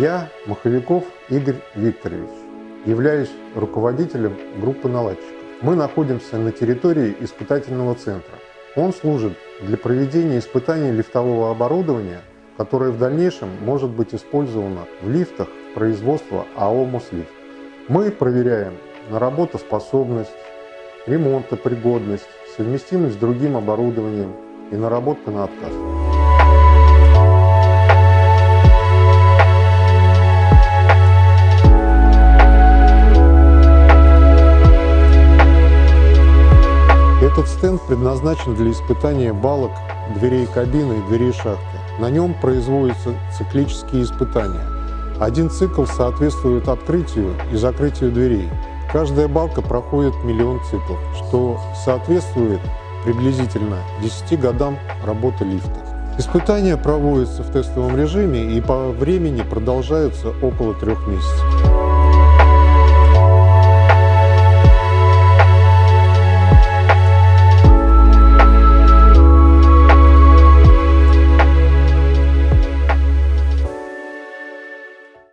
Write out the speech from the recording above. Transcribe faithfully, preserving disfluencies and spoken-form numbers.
Я, Маховиков Игорь Викторович, являюсь руководителем группы наладчиков. Мы находимся на территории испытательного центра. Он служит для проведения испытаний лифтового оборудования, которое в дальнейшем может быть использовано в лифтах производства АО «Мослифт». Мы проверяем на работоспособность, ремонтопригодность, совместимость с другим оборудованием и наработка на отказ. Этот стенд предназначен для испытания балок, дверей кабины и дверей шахты. На нем производятся циклические испытания. Один цикл соответствует открытию и закрытию дверей. Каждая балка проходит миллион циклов, что соответствует приблизительно десяти годам работы лифта. Испытания проводятся в тестовом режиме и по времени продолжаются около трех месяцев.